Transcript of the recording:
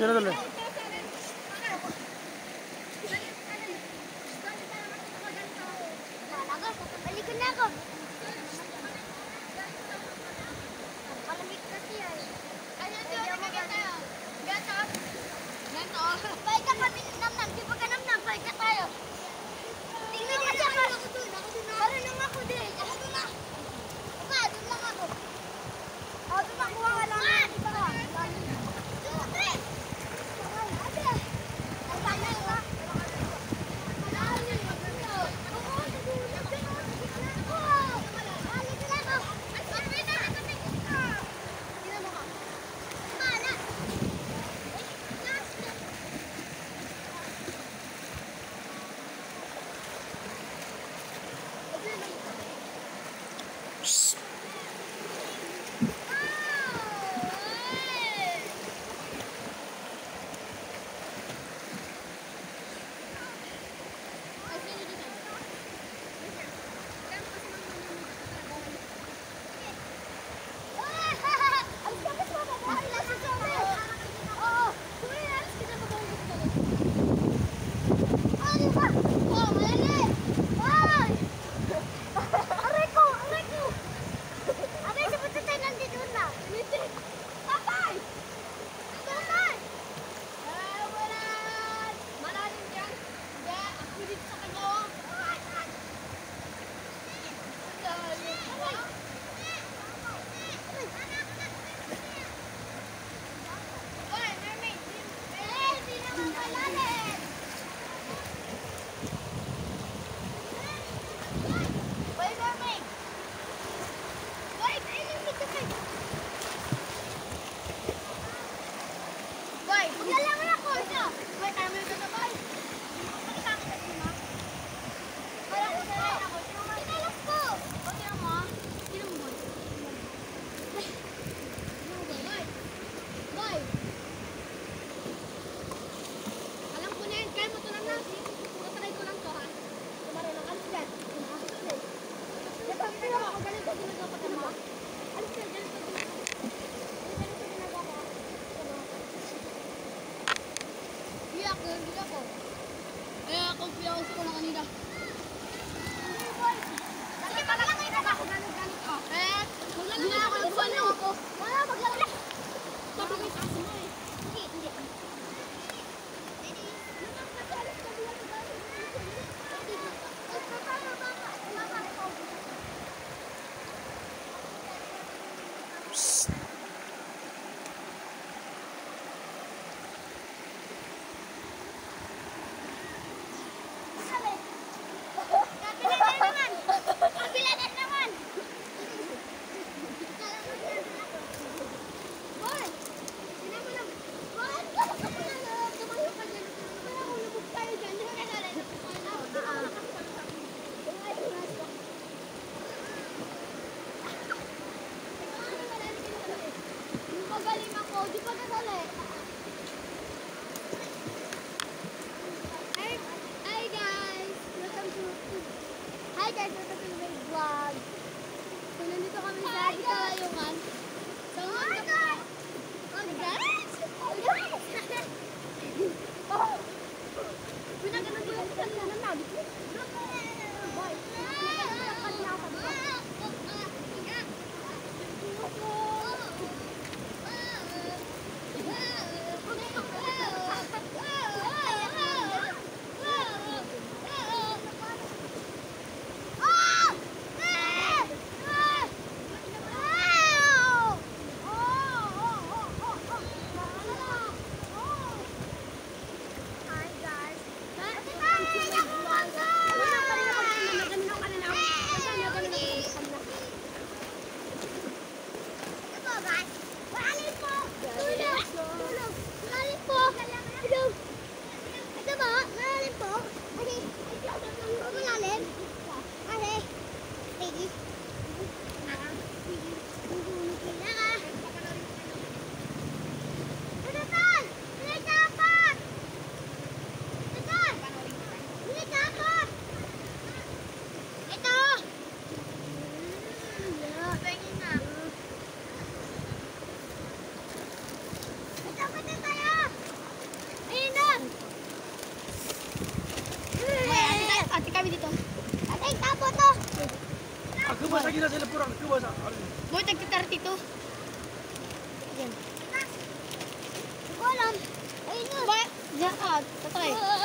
Tira dali. Balikan na ako. Palamig kasi yan. Ano ito? Nagagyan tayo. Gato. Gato. Balik ka kami namnam. Di ba ka namnam? Balik ka tayo. Tingnan mo kasi ako. Marunong ako din. Ako doon na. Aba, doon lang ako. O, doon na. Kuha ka lang. Ito ka. 2, 3. Ate. Ang panay ba? Kubasa gina sila purang. Kubasa. Boy, tagka-32. Yan. Hindi ko alam. Ayun yun. Ba? Diyan ka. Tatay.